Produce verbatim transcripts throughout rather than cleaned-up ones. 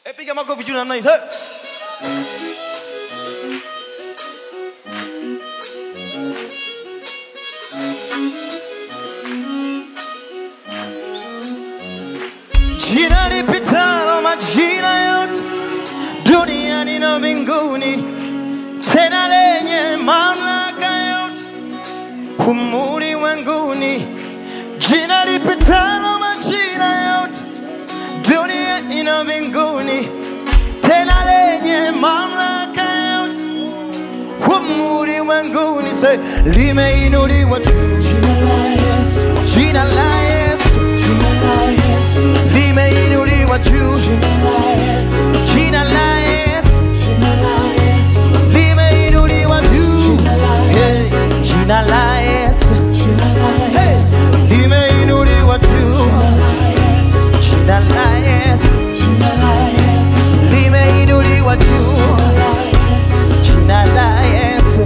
piga makofi juu namna hii. Hey. Jina lipitalo majina yote duniani na mbinguni, tena lenye mamlaka yote humu ulimwenguni. Jina lipitalo majina yote duniani na mbinguni, tena lenye mamlaka yote humu ulimwenguni. Say, limeinuliwa juu. Jina la Yesu, jina la Yesu, limeinuliwa juu. Jina la Yesu, jina la Yesu, limeinuliwa juu. Jina la Yesu, limeinuliwa juu. Jina la Yesu, limeinuliwa juu. Jina la Yesu,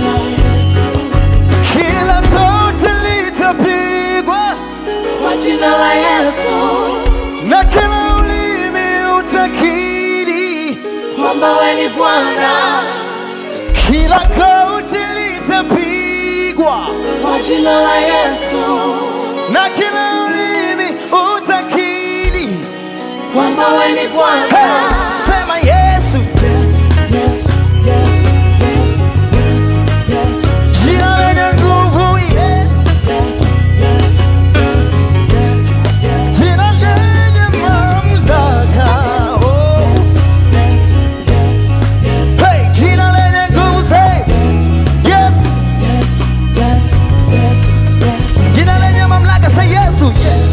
kila goti litapigwa kwa jina la Yesu, na kila ulimi utakiri kwamba wewe ni Bwana. Kila goti litapigwa kwa jina la Yesu, na kila ulimi utakiri kwamba wewe ni Bwana. Hey, sema Yesu. Yes, yes, yes, yes, yes, yes. Jina lenye nguvu. Yes, yes, yes, yes, yes, yes. Jina lenye mamlaka. Oh. Yes, yes, yes, yes. Hey, jina lenye nguvu. Say yes, yes, yes, yes, yes, yes. Jina lenye mamlaka. Say Yesu. Yes.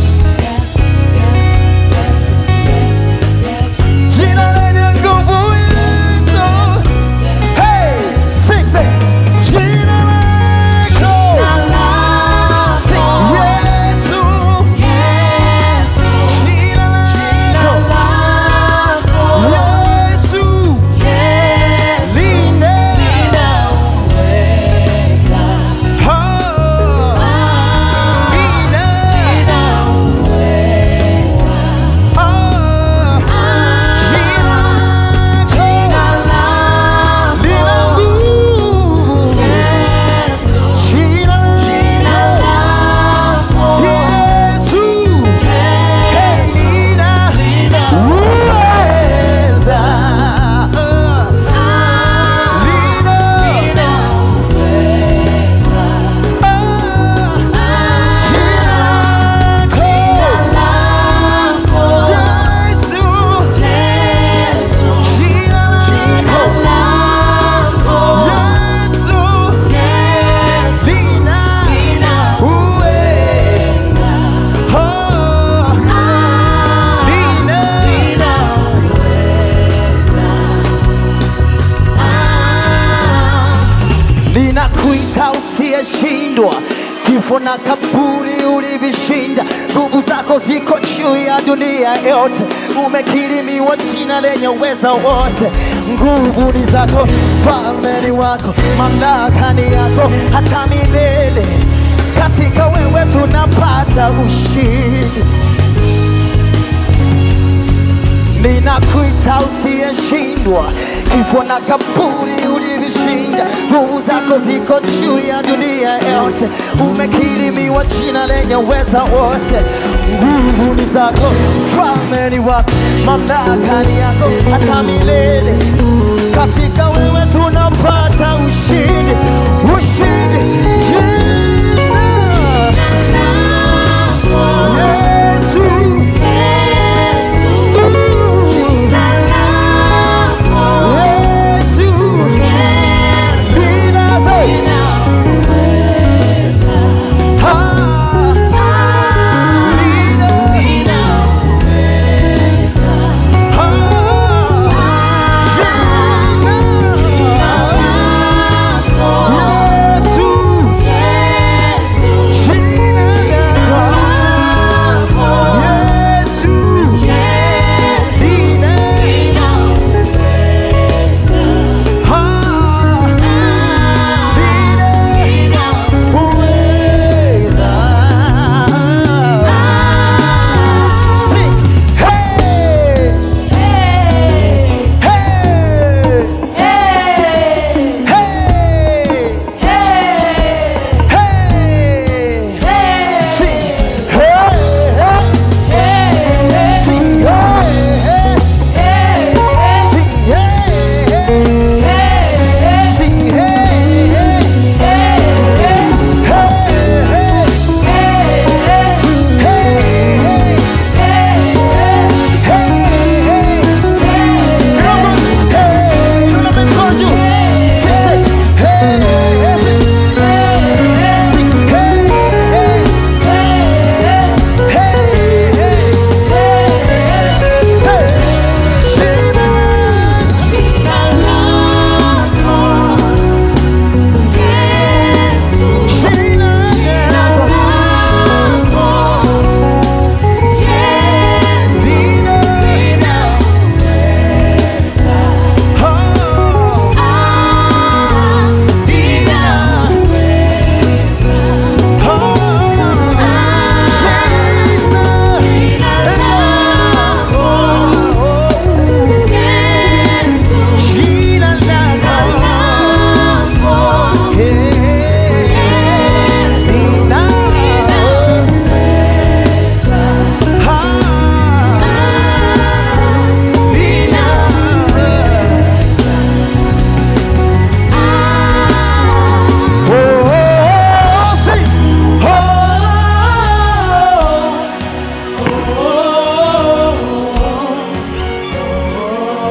Ninakuita usiyeshindwa, kifo na kaburi ulivishinda. Nguvu zako ziko juu ya dunia yote, umekirimiwa jina lenye uweza wote. Nguvu ni zako, falme ni wako, mamlaka ni yako hata milele. Katika wewe tunapata ushindi. Ninakuita usiyeshindwa, kifo na kaburi ulivishinda. Nguvu zako ziko juu ya dunia yote, umekirimiwa jina lenye uweza wote. Nguvu ni zako, falme ni wako, mamlaka ni yako hata milele. Katika wewe tunapata ushindi, ushindi. Oh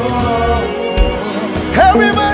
Everybody